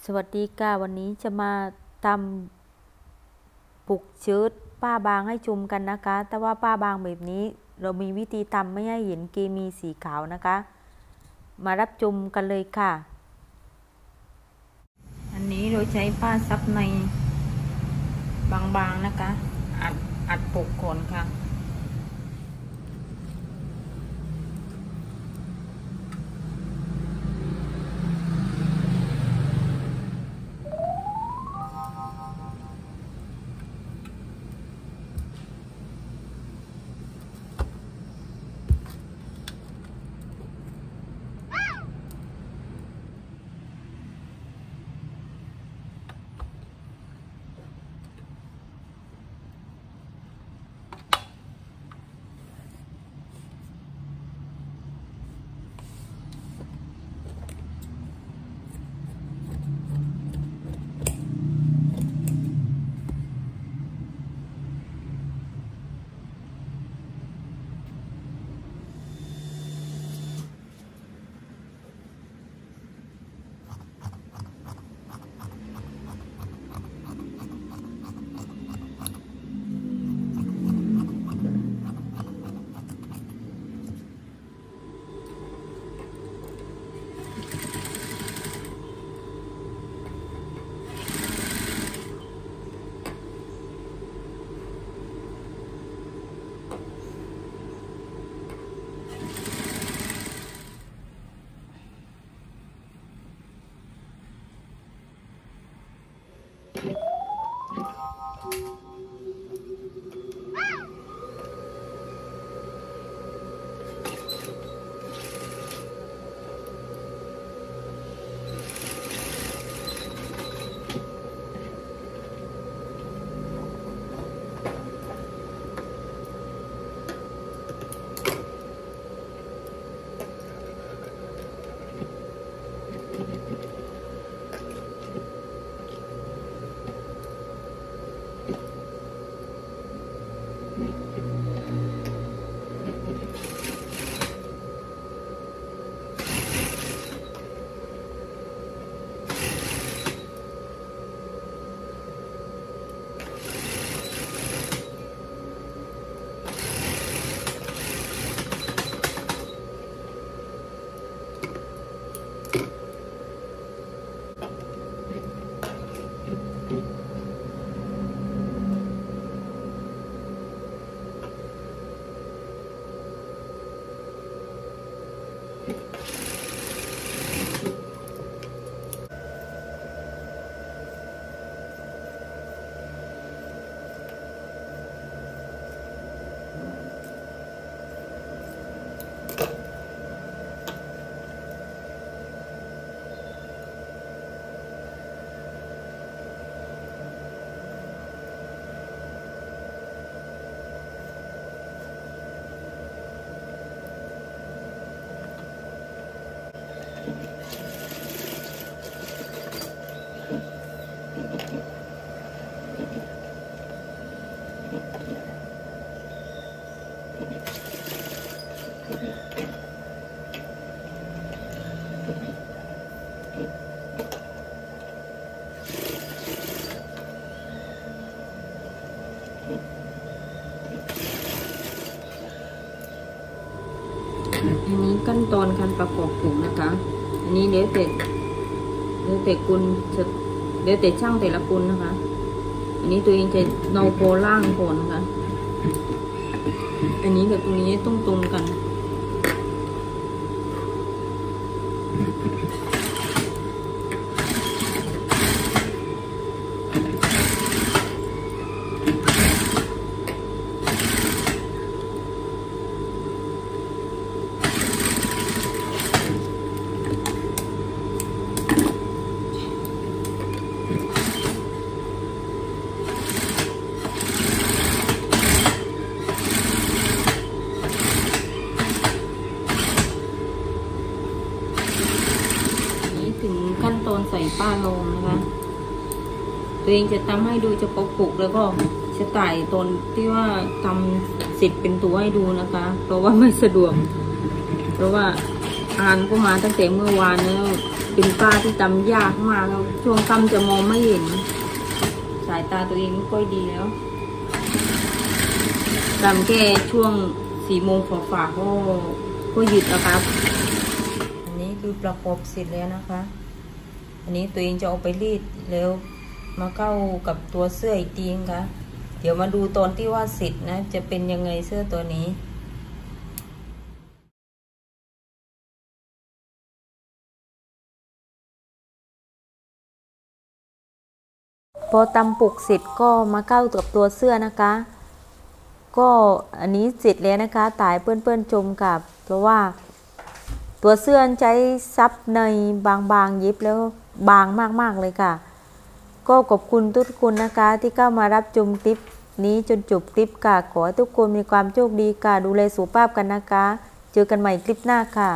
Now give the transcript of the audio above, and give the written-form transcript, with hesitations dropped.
สวัสดีค่ะวันนี้จะมาทำปุกชืดป้าบางให้ชมกันนะคะแต่ว่าป้าบางแบบนี้เรามีวิธีทำไม่ให้เห็นเคมีสีขาวนะคะมารับชมกันเลยค่ะอันนี้เราใช้ผ้าซับในบางๆนะคะอัดปุกก่อนค่ะอันนี้ขั้นตอนการประกอบปุกนะคะอันนี้เดี๋ยวแต่คุณจะเดี๋ยวแต่ช่างแต่ละคนนะคะอันนี้ตัวเองจะเนาโคล่างก่อนนะคะอันนี้กับตรงนี้ต้องตรงกันถึงขั้นตอนใส่ป้าลงนะคะตัวเองจะทำให้ดูเฉพาะปุกแล้วก็จะถ่ายตอนที่ว่าทำเสร็จเป็นตัวให้ดูนะคะเพราะว่าไม่สะดวกเพราะว่าอ่านก็มาตั้งแต่เมื่อวานแล้วเป็นป้าที่จำยากมากแล้วช่วงค่ำจะมองไม่เห็นสายตาตัวเองไม่ค่อยดีแล้วจำแค่ช่วง4 โมงฝ่าๆก็หยุดแล้วครับอันนี้คือประกอบเสร็จแล้วนะคะอันนี้ตัวเองจะเอาไปรีดแล้วมาเข้ากับตัวเสื้ออีกทีค่ะเดี๋ยวมาดูตอนที่ว่าเสร็จนะจะเป็นยังไงเสื้อตัวนี้พอตำปุกเสร็จก็มาเข้ากับตัวเสื้อนะคะก็อันนี้เสร็จแล้วนะคะตายเพื่อนๆชมกับเพราะว่าตัวเสื้อใช้ซับในบางๆเย็บแล้วบางมากๆเลยค่ะก็ขอบคุณทุกคนนะคะที่เข้ามารับชมคลิปนี้จนจบคลิปค่ะขอให้ทุกคนมีความโชคดีค่ะดูแลสุขภาพกันนะคะเจอกันใหม่คลิปหน้าค่ะ